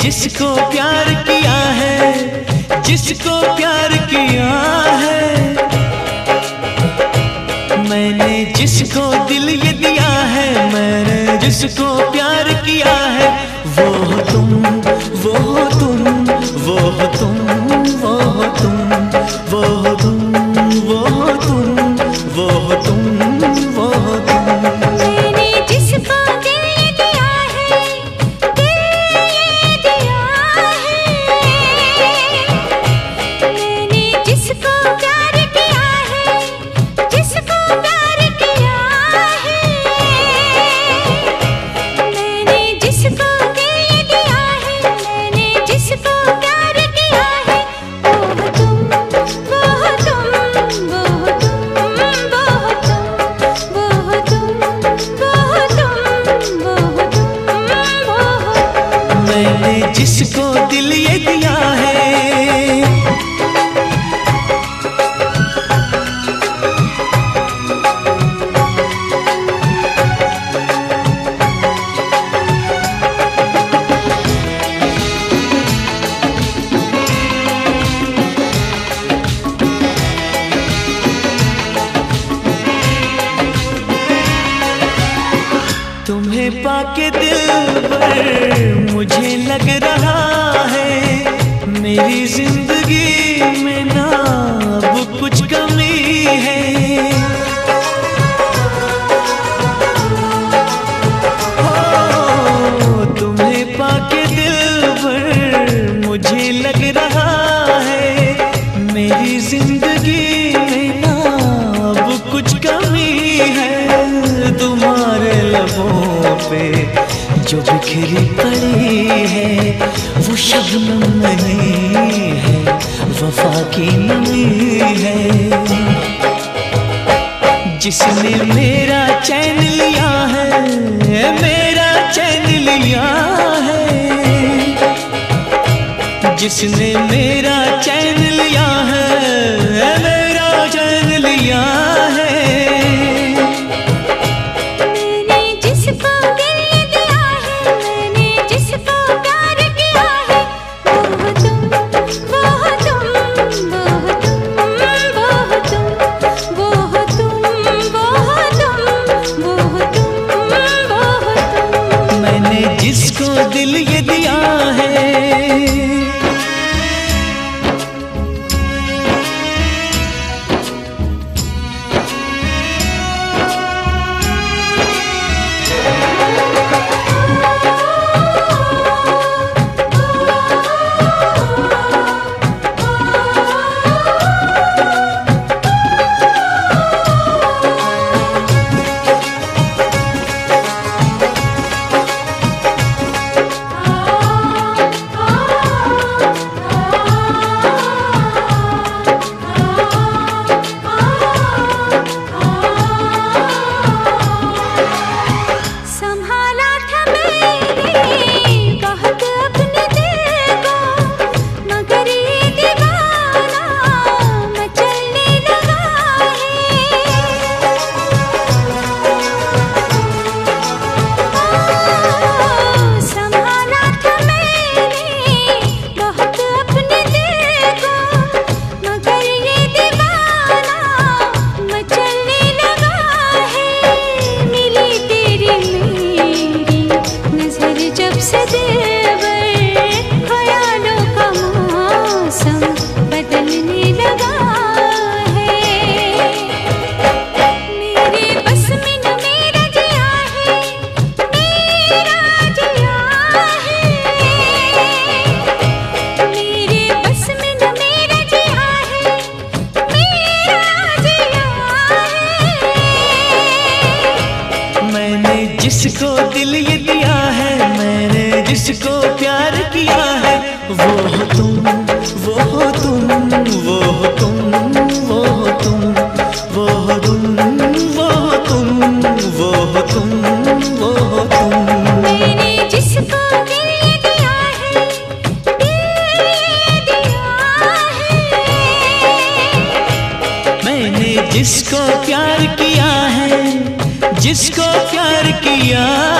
जिसको प्यार किया है, जिसको प्यार किया है, मैंने जिसको दिल ये दिया है, मैंने जिसको प्यार किया है, वो हो तुम, वो हो तुम, वो हो तुम, वो हो तुम, वो हो तुम, वो हो तुम, वो हो तुम, वो हो तुम। मैंने जिसको दिल ये दिया है, दिल ये दिया है, मैंने जिसको प्यार किया है, जिसको प्यार किया है, मैंने जिसको दिल ये दिया है, मैंने जिसको प्यार किया है, वो हो तुम, वो हो तुम, वो हो तुम, वो हो तुम, वो हो तुम, वो हो तुम, वो हो तुम, वो हो तुम। मैंने जिसको दिल ये दिया है, तुम्हें पाके दिल पर मुझे लग रहा है, मेरी जिंदगी में ना अब कुछ कमी है। हो तुम्हें पाके दिल पर मुझे लग रहा है, मेरी जिंदगी में ना अब कुछ कमी है। तुम्हारे लबों पे जो बिखरी पड़ी है, वो शबनम नहीं है, वफा की नमी है। जिसने मेरा चैन लिया है, मेरा चैन लिया है, जिसने मेरा चैन लिया है, मेरा चैन लिया है। जिसको दिल ये दिया है, जिसको दिल ये दिया है, मैंने जिसको प्यार किया है, वो हो तुम, वो हो तुम, वो हो तुम, वो हो तुम, वो हो तुम, वो हो तुम, वो हो तुम, वो हो तुम। मैंने जिसको दिल ये दिया है, दिल ये दिया है, मैंने जिसको प्यार किया है, जिसको प्यार किया